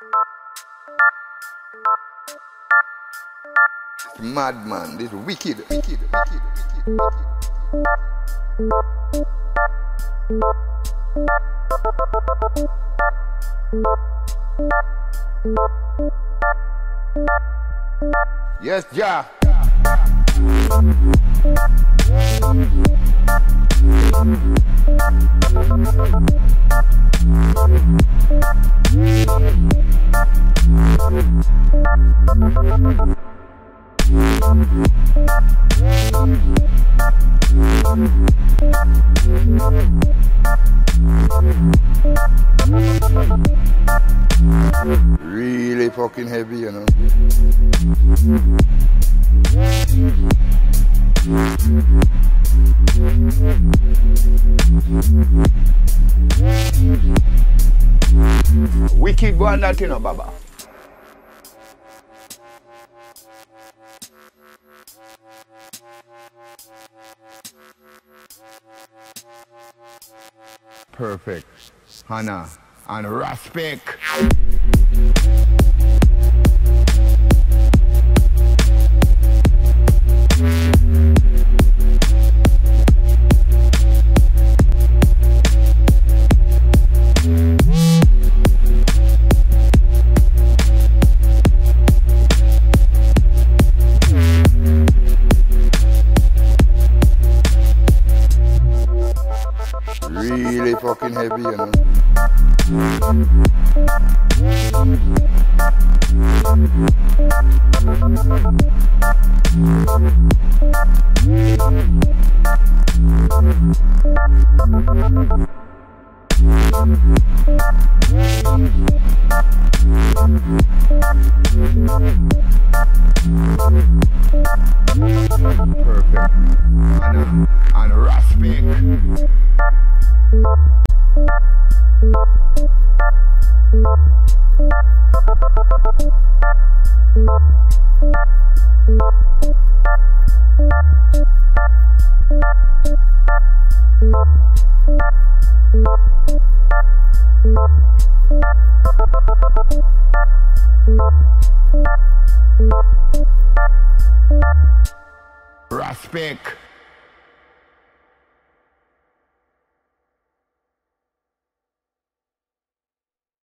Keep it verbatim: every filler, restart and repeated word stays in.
Madman, this wicked, wicked, wicked, wicked, wicked. Yes, Ja. Really fucking heavy, you know. Wicked one that, you know, Baba. Perfect. Hannah and Raspik. Really fucking heavy, you know. Perfect. And, and Raspik. Raspik.